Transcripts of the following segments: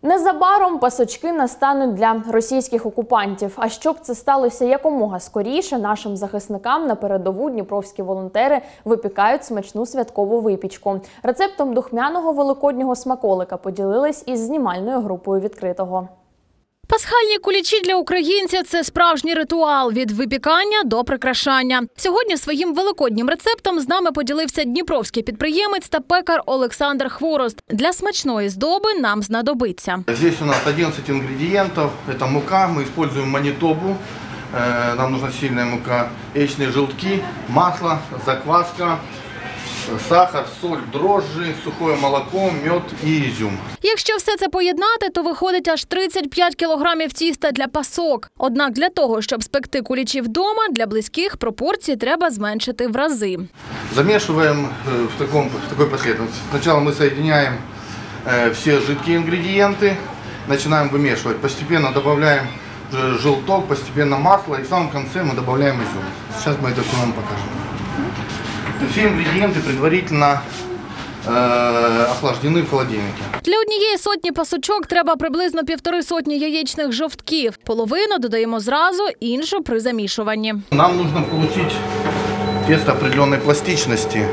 Незабаром пасочки настануть для російських окупантів. А щоб це сталося якомога скоріше, нашим захисникам на передову дніпровські волонтери випікають смачну святкову випічку. Рецептом духмяного великоднього смаколика поділились із знімальною групою «Відкритого». Пасхальні кулічі для українців – це справжній ритуал – від випікання до прикрашання. Сьогодні своїм великоднім рецептом з нами поділився дніпровський підприємець та пекар Олександр Хворост. Для смачної здоби нам знадобиться. Здесь у нас 11 ингредиентов. Это мука, мы используем манитобу, нам нужна сильная мука, яичные желтки, масло, закваска, сахар, соль, дрожжи, сухое молоко, мед і ізюм. Якщо все це поєднати, то виходить аж 35 кілограмів тіста для пасок. Однак для того, щоб спекти кулічі вдома, для близьких пропорції треба зменшити в рази. Замешиваем в такой последовательности. Сначала мы соединяем все жидкие ингредиенты, начинаем вымешивать. Постепенно добавляем желток, постепенно масло и в самом конце мы добавляем изюм. Сейчас мы это все вам покажем. Все ингредиенты предварительно охлаждены в холодильнике. Для однієї сотні пасочок треба приблизно 1,5 сотні яєчних жовтків. Половину додаємо зразу, іншу при замішуванні. Нам нужно получить тесто определенной пластичности.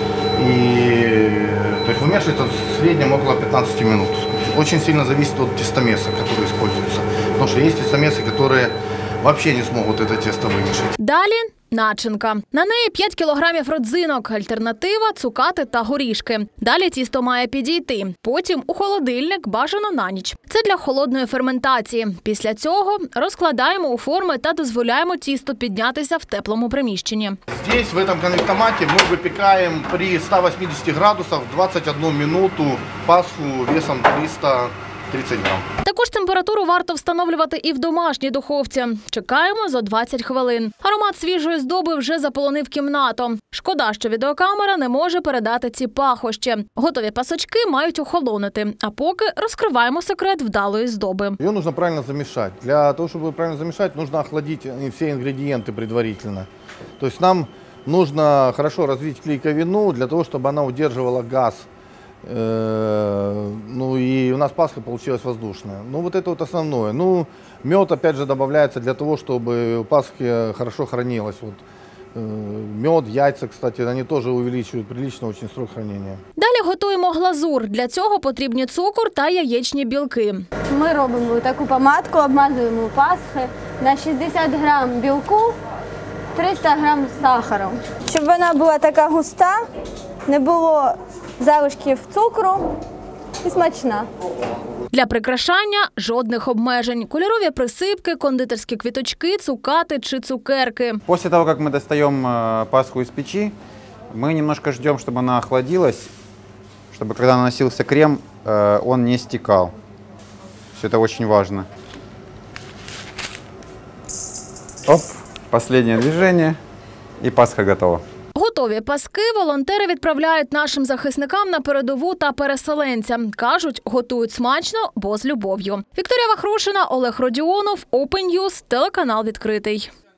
То есть вымешивается в среднем около 15 минут. Очень сильно зависит от тестомеса, который используется. Потому что есть тестомесы, которые вообще не смогут это тесто вымешать. Далі начинка. На неї 5 кілограмів родзинок, альтернатива – цукати та горішки. Далі тісто має підійти. Потім у холодильник, бажано на ніч. Це для холодної ферментації. Після цього розкладаємо у форми та дозволяємо тісту піднятися в теплому приміщенні. Здесь, в этом конвектомате, мы выпекаем при 180 градусах 21 минуту пасху весом 330 грам. Також температуру варто встановлювати і в домашній духовці. Чекаємо за 20 хвилин. Аромат свіжої здоби вже заполонив кімнату. Шкода, що відеокамера не може передати ці пахощі. Готові пасочки мають охолонути. А поки розкриваємо секрет вдалої здоби. Ее нужно правильно замешать. Для того, чтобы правильно замешать, нужно охладить все ингредиенты предварительно. То есть нам нужно хорошо развить клейковину для того, чтобы она удерживала газ. Ну и у нас пасха получилась воздушная. Ну вот это вот основное. Ну мед опять же добавляется для того, чтобы у пасхи хорошо хранилось. Вот, мед, яйца, кстати, они тоже увеличивают прилично очень срок хранения. Далі готуємо глазур. Для цього потрібні цукор та яєчні білки. Ми робимо таку помадку, обмазуємо пасхи на 60 грам білку, 300 грам сахару. Щоб вона була така густа, не було залишків цукру і смачна. Для прикрашання жодних обмежень. Кольорові присипки, кондитерські квіточки, цукати чи цукерки. После того, как мы достаем пасху из печи, мы немножко ждем, чтобы она охладилась, чтобы когда наносился крем, он не стекал. Все это очень важно. Оп, последнее движение, и пасха готова. Готові паски волонтери відправляють нашим захисникам на передову та переселенцям. Кажуть, готують смачно, бо з любов'ю. Вікторія Вахрушина, Олег Родіонов, Open News, телеканал «Відкритий».